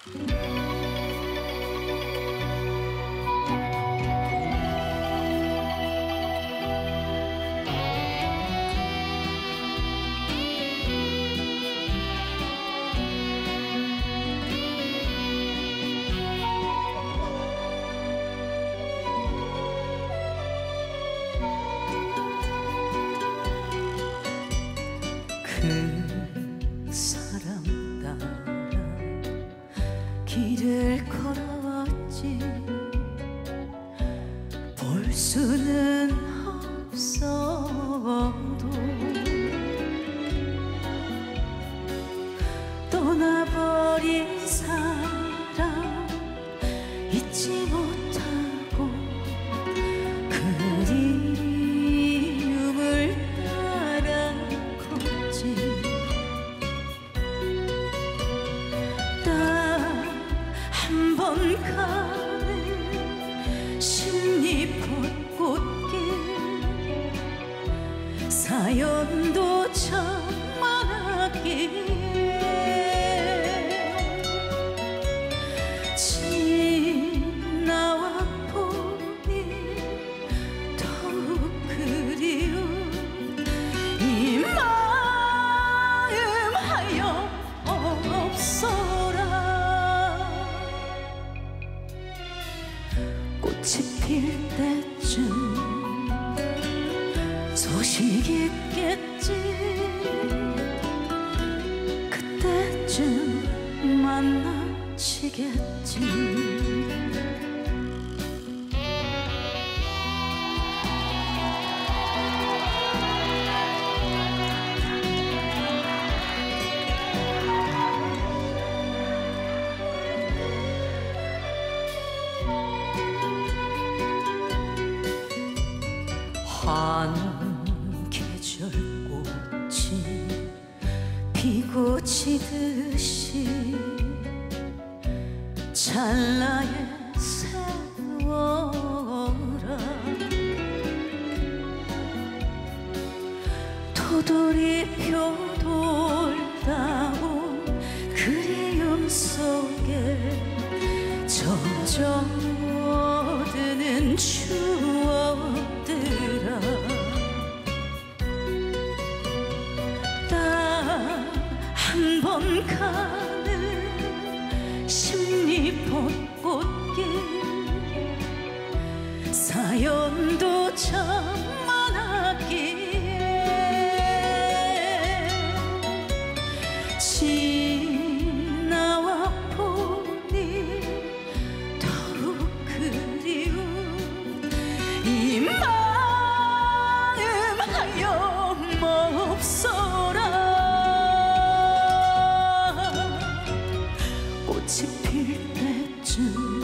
그 사람 따라 길을 걸어왔지. 볼 수는 없어도 떠나버린 사람 잊지 못하고 그리움을 따라 걷지. 딱 한 번 가는 십리벚꽃길, 사연도 참 많았기에 지나와 보니 더욱 그리운 이 마음 하염없어라. 꽃이 필 때쯤 소식 있겠지. 그때쯤 만나치겠지. 한 계절 꽃이 피고 지듯이 찰나에 세워라. 도돌이표 돌다 온 그리움 속에 젖어드는 추억들아. 딱 한 번 가는 십리벚꽃길, 사연도 참 많았기에 지나와 보니 더욱 그리운 이 마음 하염없어라. 꽃이 필 때쯤